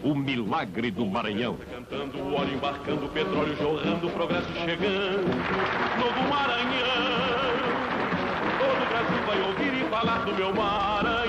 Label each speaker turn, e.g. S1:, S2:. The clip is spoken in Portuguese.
S1: o milagre do Maranhão.
S2: Cantando, o óleo embarcando, o petróleo jorrando, o progresso chegando. Novo Maranhão, todo o Brasil vai ouvir e falar do meu Maranhão.